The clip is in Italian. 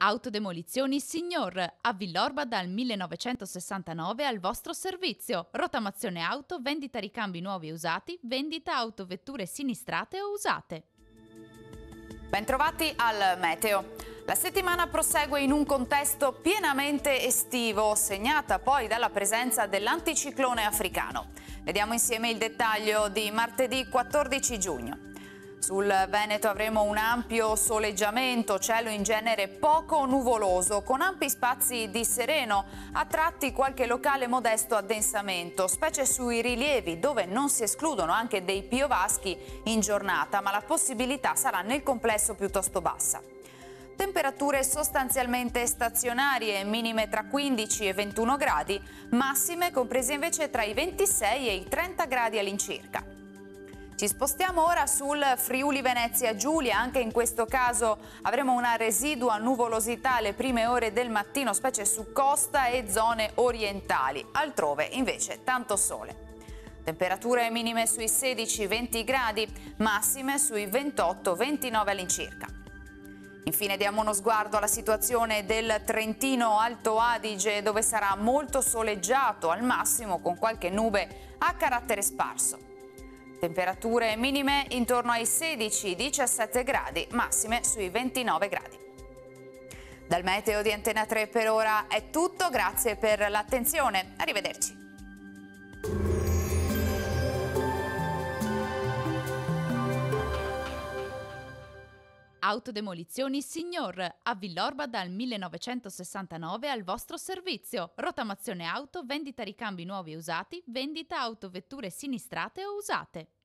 Autodemolizioni Signor, a Villorba dal 1969 al vostro servizio. Rottamazione auto, vendita ricambi nuovi e usati, vendita autovetture sinistrate o usate. Bentrovati al Meteo. La settimana prosegue in un contesto pienamente estivo, segnata poi dalla presenza dell'anticiclone africano. Vediamo insieme il dettaglio di martedì 14 giugno. Sul Veneto avremo un ampio soleggiamento, cielo in genere poco nuvoloso, con ampi spazi di sereno, a tratti qualche locale modesto addensamento, specie sui rilievi dove non si escludono anche dei piovaschi in giornata, ma la possibilità sarà nel complesso piuttosto bassa. Temperature sostanzialmente stazionarie, minime tra 15 e 21 gradi, massime comprese invece tra i 26 e i 30 gradi all'incirca. Ci spostiamo ora sul Friuli Venezia Giulia, anche in questo caso avremo una residua nuvolosità alle prime ore del mattino, specie su costa e zone orientali, altrove invece tanto sole. Temperature minime sui 16-20 gradi, massime sui 28-29 all'incirca. Infine diamo uno sguardo alla situazione del Trentino Alto Adige, dove sarà molto soleggiato al massimo con qualche nube a carattere sparso. Temperature minime intorno ai 16-17 gradi, massime sui 29 gradi. Dal Meteo di Antena 3 per ora è tutto, grazie per l'attenzione, arrivederci. Autodemolizioni Signor, a Villorba dal 1969 al vostro servizio. Rottamazione auto, vendita ricambi nuovi e usati, vendita autovetture sinistrate o usate.